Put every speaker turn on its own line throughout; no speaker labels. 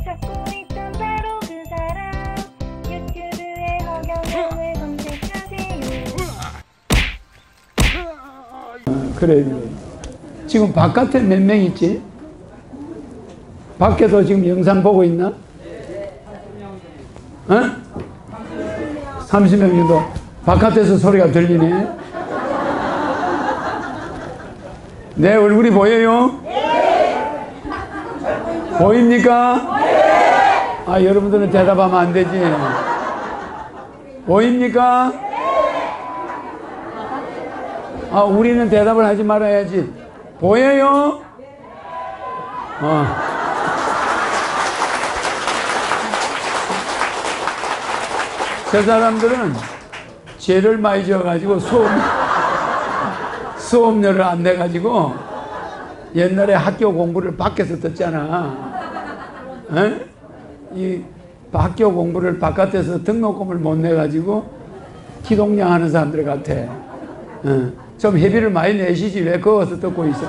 찾고 있던 바로 그 사람. 유튜브에 허경영을 검색하세요.
그래. 지금 바깥에 몇 명 있지? 밖에도 지금 영상 보고 있나? 어? 30명 정도. 바깥에서 소리가 들리네. 내 얼굴이 보여요? 보입니까? 아, 여러분들은 대답하면 안 되지. 보입니까? 아, 우리는 대답을 하지 말아야지. 보여요? 저 사람들은 죄를 많이 지어가지고 수업료를 안 내가지고 옛날에 학교 공부를 밖에서 듣잖아. 에? 이 학교 공부를 바깥에서 등록금을 못 내가지고 기동량 하는 사람들 같아. 좀 회비를 많이 내시지 왜 거기서 듣고 있어.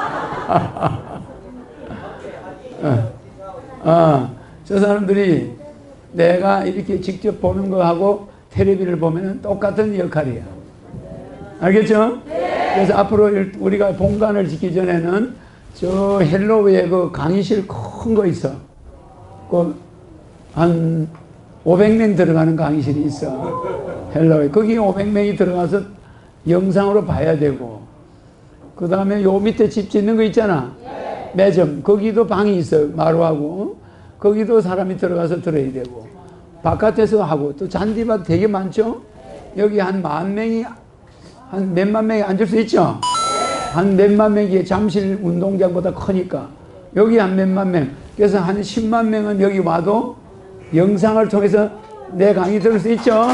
저 사람들이 내가 이렇게 직접 보는 거하고 텔레비를 보면 똑같은 역할이야. 알겠죠? 그래서 앞으로 우리가 본관을 짓기 전에는 저 헬로우에 그 강의실 큰 거 있어. 그 한 500명 들어가는 강의실이 있어. 헬로우에. 거기 500명이 들어가서 영상으로 봐야 되고, 그 다음에 요 밑에 집 짓는 거 있잖아. 매점. 거기도 방이 있어. 마루하고. 거기도 사람이 들어가서 들어야 되고, 바깥에서 하고, 또 잔디밭 되게 많죠? 여기 한 10,000명이, 한 몇만 명이 앉을 수 있죠? 한 몇만 명이 잠실 운동장보다 크니까. 여기 한 몇만 명. 그래서 한 10만 명은 여기 와도 영상을 통해서 내 강의 들을 수 있죠?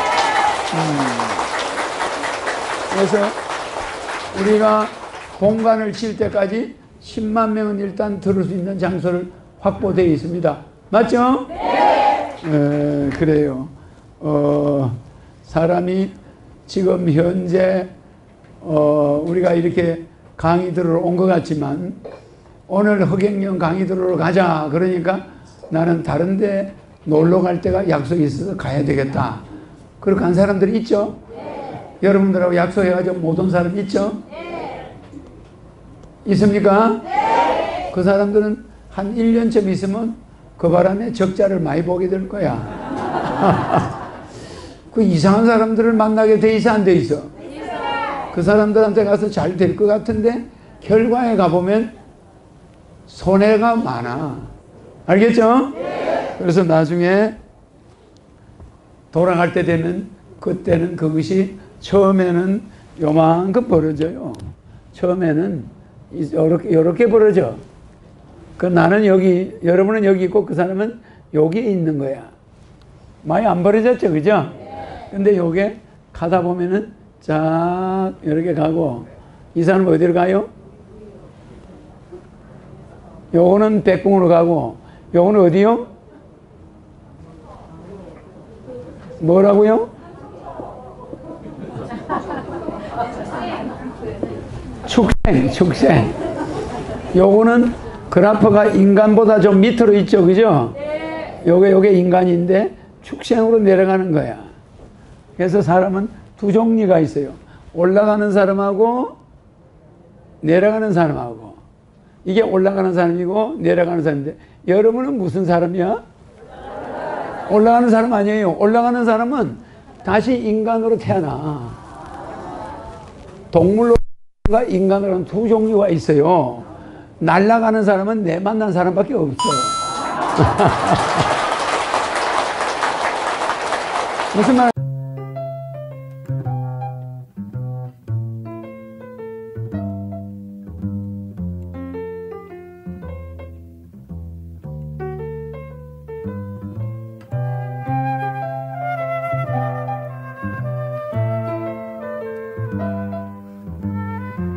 그래서 우리가 공간을 칠 때까지 10만 명은 일단 들을 수 있는 장소를 확보되어 있습니다. 맞죠? 네. 그래요. 사람이 지금 현재 우리가 이렇게 강의 들으러 온 것 같지만 오늘 허경영 강의 들으러 가자 그러니까 나는 다른 데 놀러 갈 때가 약속이 있어서 가야 되겠다. 그렇게 간 사람들이 있죠? 여러분들하고 약속해가지고 못 온 사람 있죠? 있습니까? 그 사람들은 한 1년쯤 있으면 그 바람에 적자를 많이 보게 될 거야. 그 이상한 사람들을 만나게 돼 있어, 안 돼 있어? 그 사람들한테 가서 잘 될 것 같은데 결과에 가보면 손해가 많아. 알겠죠? 그래서 나중에 돌아갈 때 되면 그때는 그것이 처음에는 요만큼 벌어져요. 처음에는 요렇게 벌어져. 그 나는 여기, 여러분은 여기 있고 그 사람은 여기에 있는 거야. 많이 안 벌어졌죠, 그죠? 근데 요게 가다 보면은 쫙 이렇게 가고, 이 사람은 어디로 가요? 요거는 백궁으로 가고, 요거는 어디요? 뭐라고요? 축생. 요거는 그래프가 인간보다 좀 밑으로 있죠, 그죠? 요게 인간인데 축생으로 내려가는 거야. 그래서 사람은 두 종류가 있어요. 올라가는 사람하고 내려가는 사람하고. 이게 올라가는 사람이고 내려가는 사람인데, 여러분은 무슨 사람이야? 올라가는 사람 아니에요. 올라가는 사람은 다시 인간으로 태어나. 동물로 인간으로는 두 종류가 있어요. 날아가는 사람은 내 만난 사람밖에 없어. 무슨 말?